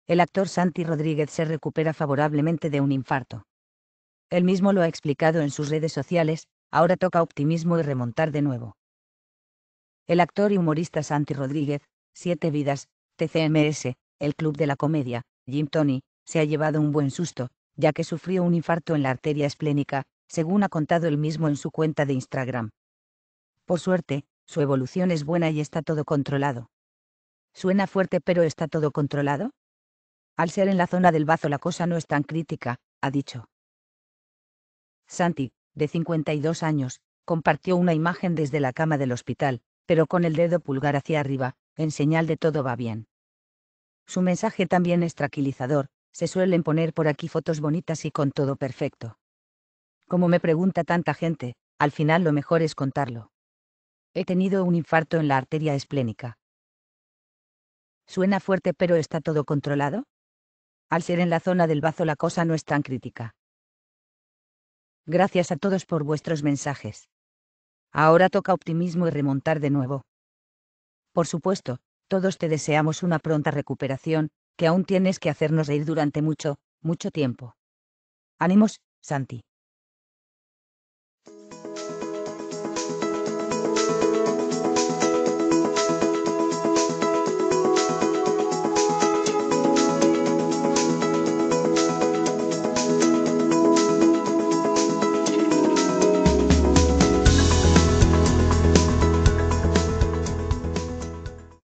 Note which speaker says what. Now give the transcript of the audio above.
Speaker 1: El actor Santi Rodríguez se recupera favorablemente de un infarto. Él mismo lo ha explicado en sus redes sociales, ahora toca optimismo y remontar de nuevo. El actor y humorista Santi Rodríguez, 7 vidas, TCMS, el club de la comedia, Jim Tony, se ha llevado un buen susto, ya que sufrió un infarto en la arteria esplénica, según ha contado él mismo en su cuenta de Instagram. Por suerte, su evolución es buena y está todo controlado. Suena fuerte, pero ¿está todo controlado? Al ser en la zona del bazo la cosa no es tan crítica, ha dicho. Santi, de 52 años, compartió una imagen desde la cama del hospital, pero con el dedo pulgar hacia arriba, en señal de todo va bien. Su mensaje también es tranquilizador, se suelen poner por aquí fotos bonitas y con todo perfecto. Como me pregunta tanta gente, al final lo mejor es contarlo. He tenido un infarto en la arteria esplénica. Suena fuerte, pero ¿está todo controlado? Al ser en la zona del bazo la cosa no es tan crítica. Gracias a todos por vuestros mensajes. Ahora toca optimismo y remontar de nuevo. Por supuesto, todos te deseamos una pronta recuperación, que aún tienes que hacernos reír durante mucho, mucho tiempo. Ánimos, Santi.